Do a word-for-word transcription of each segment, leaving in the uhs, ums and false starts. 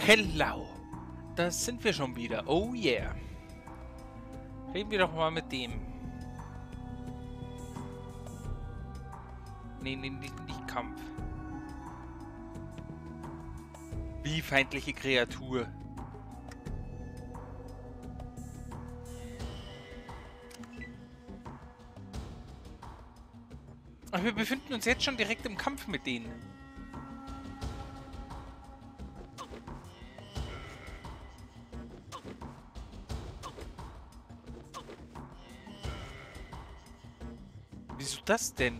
Hello. Da sind wir schon wieder. Oh yeah. Reden wir doch mal mit dem. Nee, nee, nicht, nicht Kampf. Wie feindliche Kreatur. Aber wir befinden uns jetzt schon direkt im Kampf mit denen. Wieso das denn?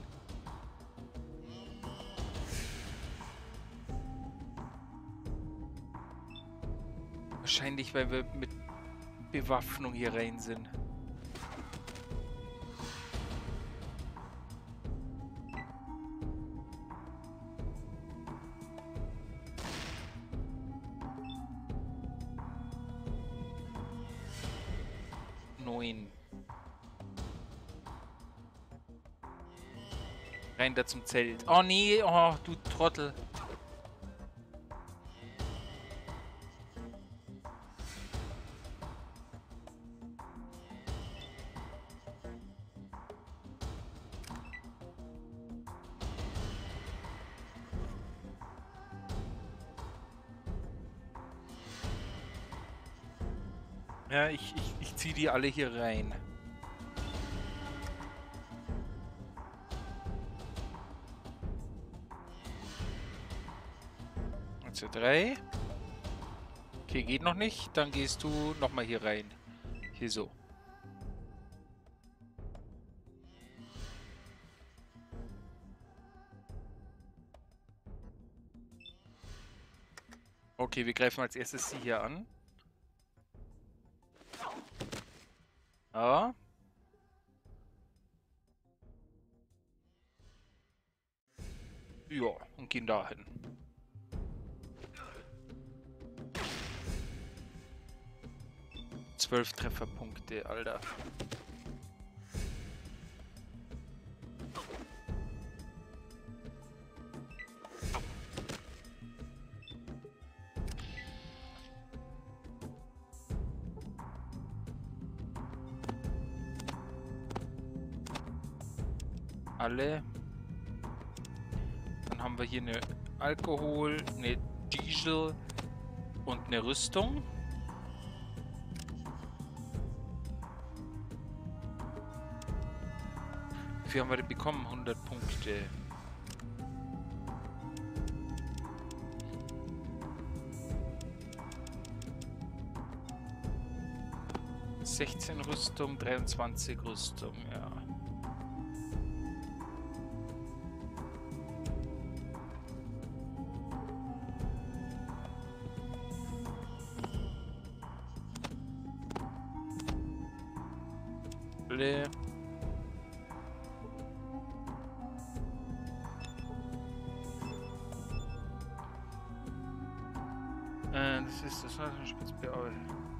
Wahrscheinlich, weil wir mit Bewaffnung hier rein sind. Neun. Rein da zum Zelt. Oh nee, oh du Trottel. Ja, ich, ich, ich zieh die alle hier rein. Also drei. Okay, geht noch nicht. Dann gehst du nochmal hier rein. Hier so. Okay, wir greifen als erstes sie hier an. Ja. Ja, und gehen dahin. Zwölf Trefferpunkte, Alter. Alle. Dann haben wir hier eine Alkohol, eine Diesel und eine Rüstung. Wie viel haben wir denn bekommen? hundert Punkte. sechzehn Rüstung, dreiundzwanzig Rüstung, ja. Alle. Äh, das ist das eine Spitzbeau.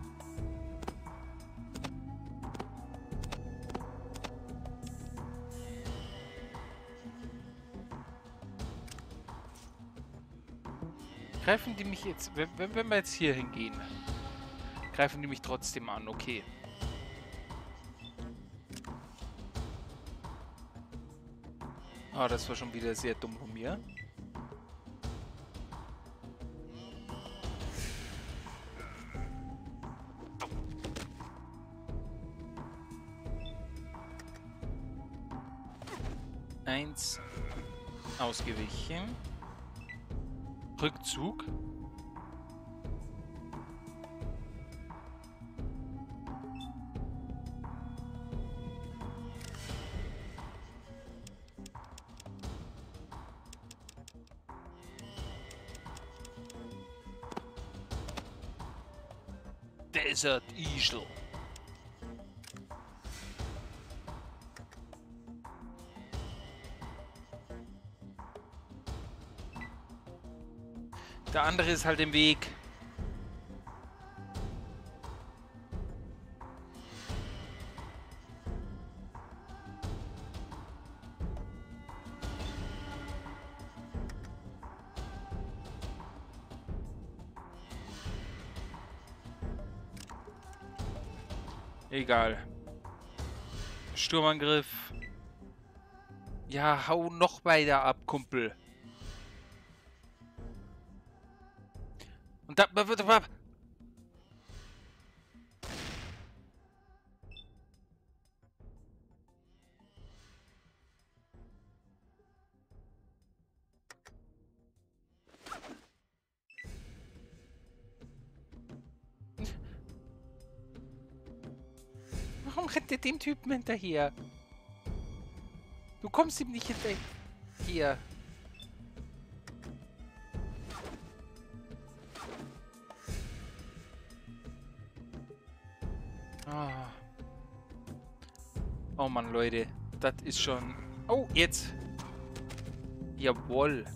Greifen die mich jetzt, wenn, wenn wir jetzt hier hingehen, greifen die mich trotzdem an, okay. Ah, das war schon wieder sehr dumm von mir. Eins ausgewichen. Rückzug. Desert Eagle. Der andere ist halt im Weg. Egal. Sturmangriff. Ja, hau noch weiter ab, Kumpel. Und da... Warum rennt der dem Typen hinterher? Du kommst ihm nicht hinterher. Oh. Oh Mann, Leute. Das ist schon... Oh, jetzt. Jawohl.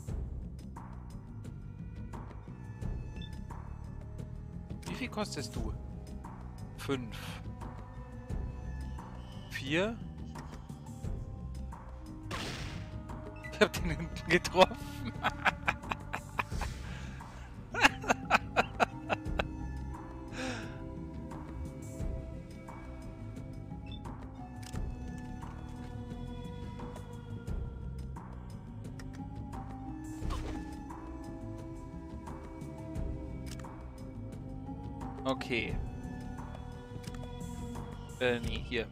Wie viel kostest du? Fünf. Vier. Ich hab den hinten getroffen. Okay. Äh, nee, hier.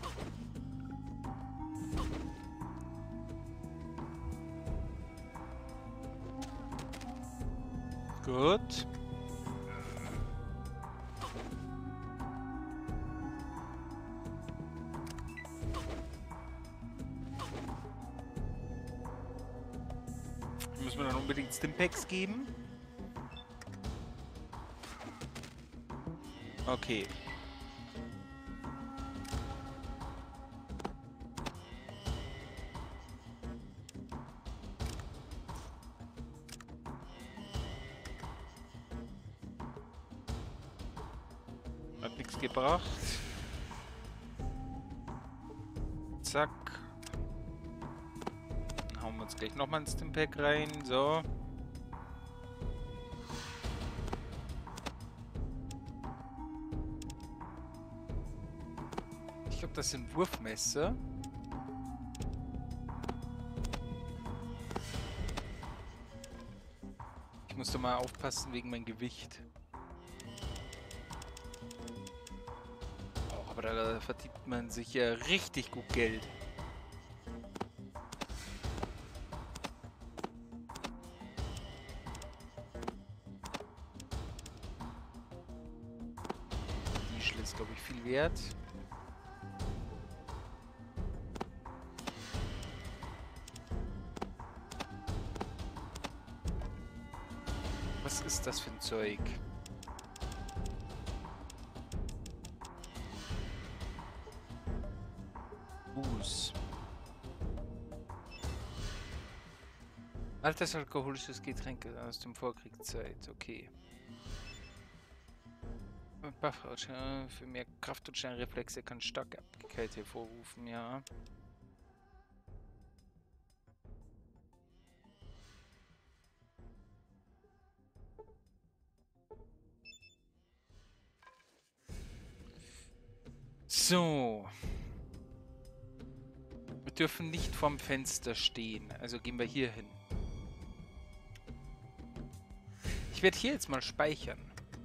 Gut. Müssen wir dann unbedingt Stimpaks geben? Okay. Hat nichts gebracht. Zack. Dann hauen wir uns gleich nochmal ein Stimpack rein. So. Ich glaube, das sind Wurfmesser. Ich muss doch mal aufpassen wegen meinem Gewicht. Oh, aber da verdient man sich ja richtig gut Geld. Die Schlitt ist, glaube ich, viel wert. Was ist das für ein Zeug? Buß. Altes alkoholisches Getränk aus dem Vorkriegszeit. Okay. Buffrauschen für mehr Kraft und Schnellreflexe kann starke Abhängigkeit hervorrufen, ja. So. Wir dürfen nicht vorm Fenster stehen, also gehen wir hier hin. Ich werde hier jetzt mal speichern.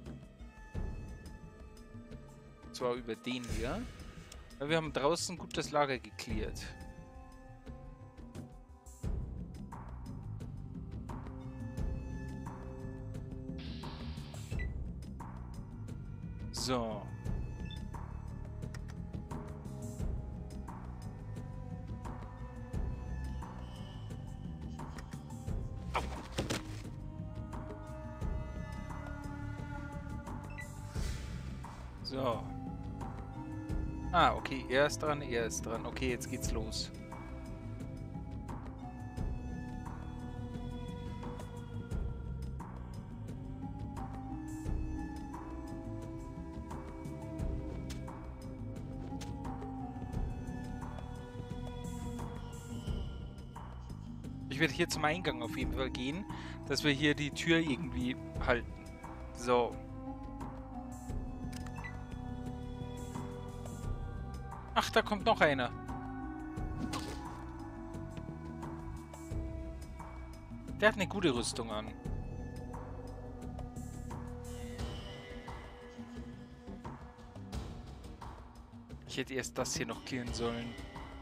Und zwar über den hier. Weil wir haben draußen gut das Lager geklärt. So. So. Ah, okay, er ist dran, er ist dran. Okay, jetzt geht's los. Ich werde hier zum Eingang auf jeden Fall gehen, dass wir hier die Tür irgendwie halten. So. Ach, da kommt noch einer. Der hat eine gute Rüstung an. Ich hätte erst das hier noch killen sollen.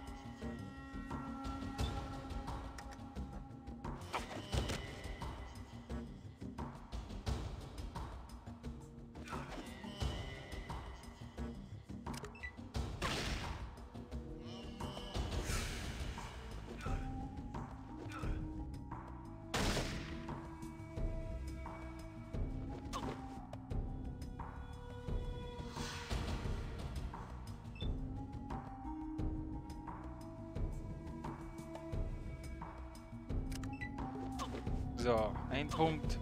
So, ein Punkt.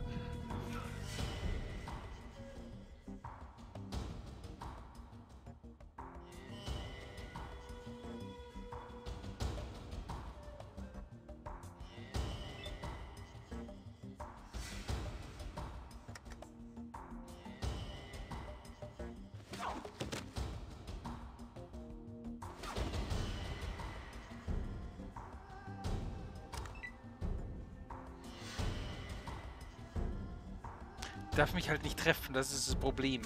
Darf mich halt nicht treffen, das ist das Problem.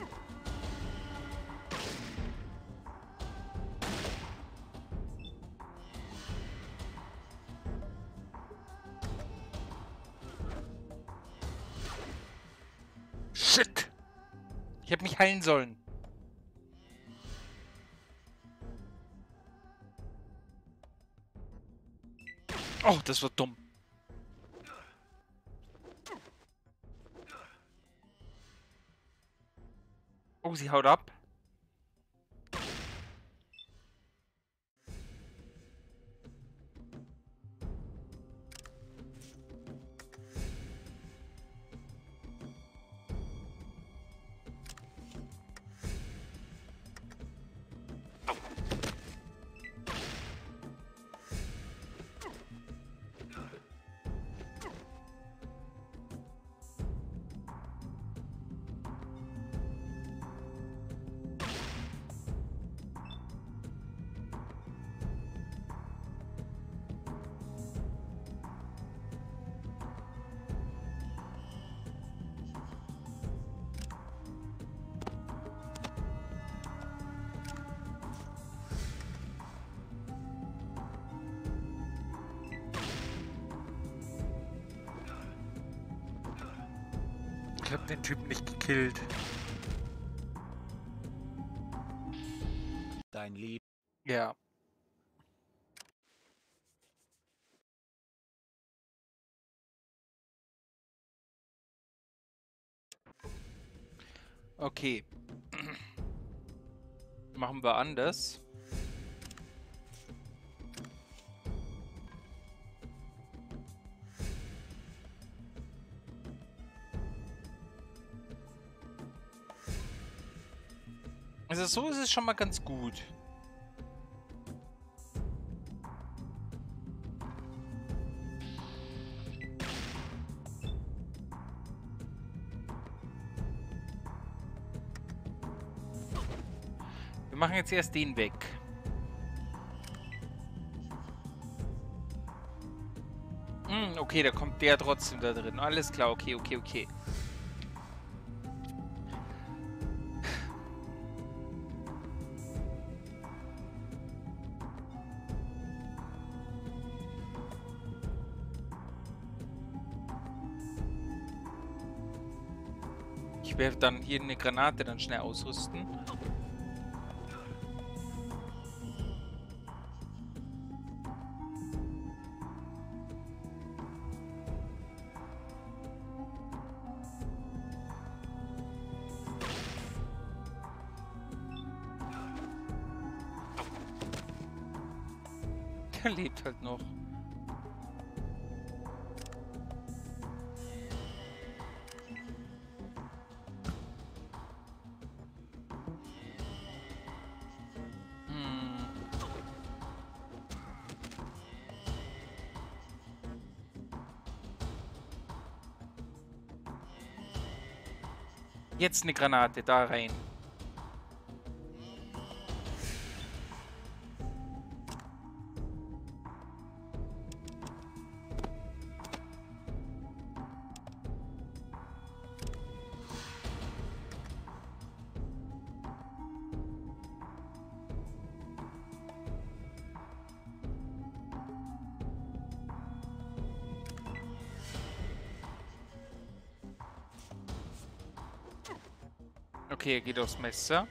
Shit! Ich hätte mich heilen sollen. Oh, das war dumm. Oh, sie haut ab. Ich hab den Typen nicht gekillt. Dein Lieb. Ja. Okay. Machen wir anders. Also so ist es schon mal ganz gut. Wir machen jetzt erst den weg. Hm, okay, da kommt der trotzdem da drin. Alles klar, okay, okay, okay. Ich werde dann hier eine Granate dann schnell ausrüsten. Der lebt halt noch. Jetzt eine Granate da rein. Okay, er geht aufs Messer.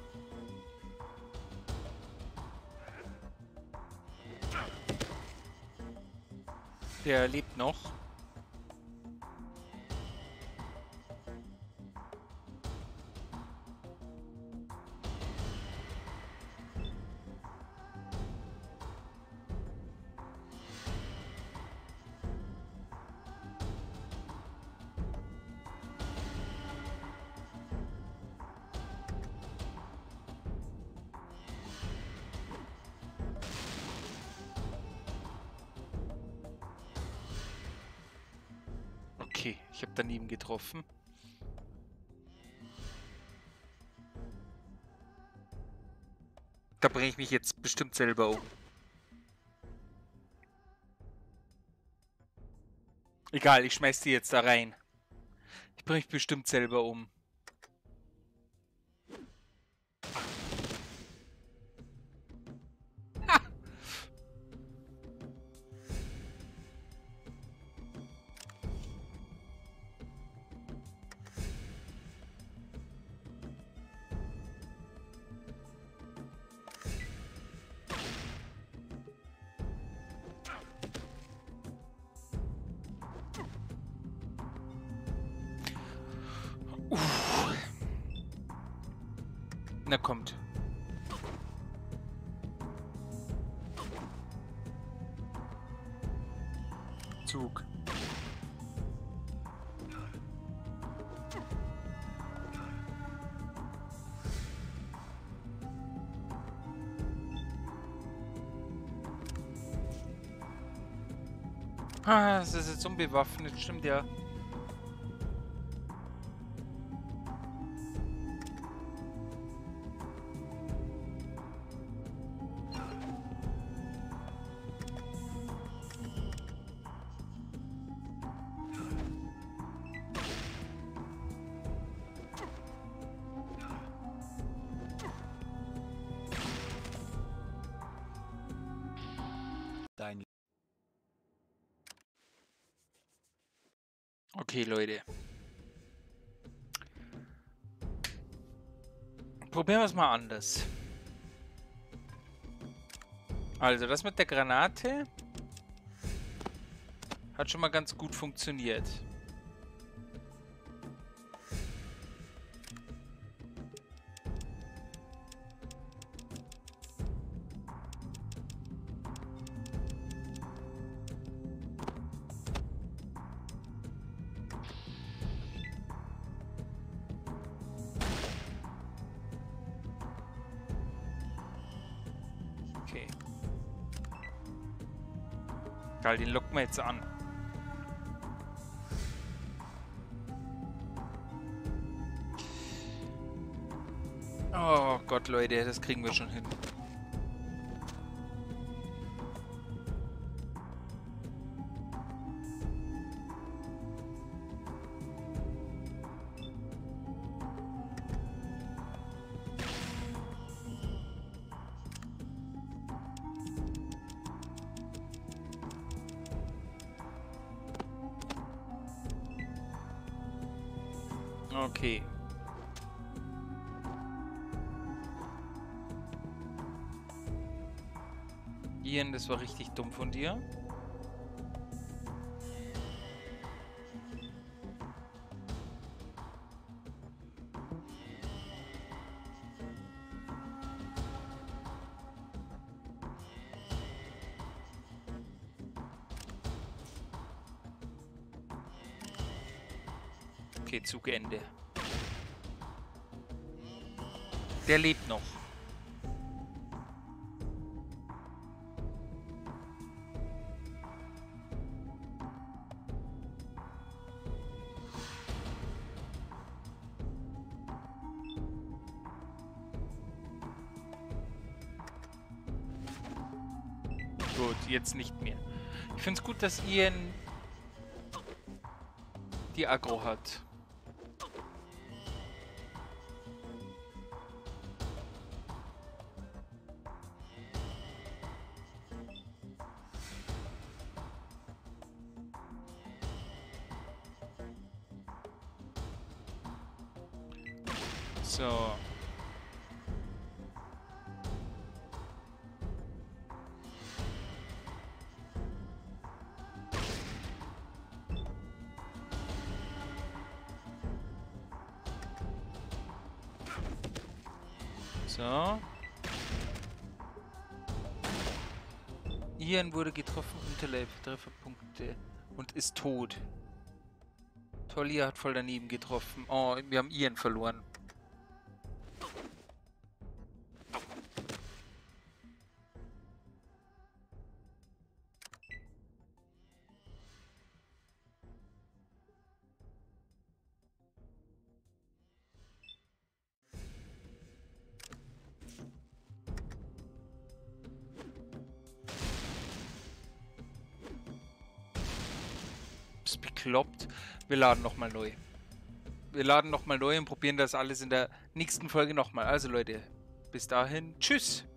Der lebt noch. Okay, ich habe daneben getroffen. Da bringe ich mich jetzt bestimmt selber um. Egal, ich schmeiß die jetzt da rein. Ich bringe mich bestimmt selber um. Ha! Uff. Na kommt. Zug. Ah, das ist jetzt unbewaffnet, stimmt ja. Dein Okay, Leute. Probieren wir es mal anders. Also, das mit der Granate hat schon mal ganz gut funktioniert. Okay. Geil, den locken wir jetzt an. Oh Gott, Leute, das kriegen wir schon hin. Okay. Ian, das war richtig dumm von dir. Okay, Zugende. Der lebt noch. Gut, jetzt nicht mehr. Ich finde es gut, dass Ian die Aggro hat. So. So. Ian wurde getroffen, Trefferpunkte und ist tot. Tollia hat voll daneben getroffen. Oh, wir haben Ian verloren. Ist bekloppt. Wir laden nochmal neu. Wir laden nochmal neu und probieren das alles in der nächsten Folge nochmal. Also Leute, bis dahin, tschüss!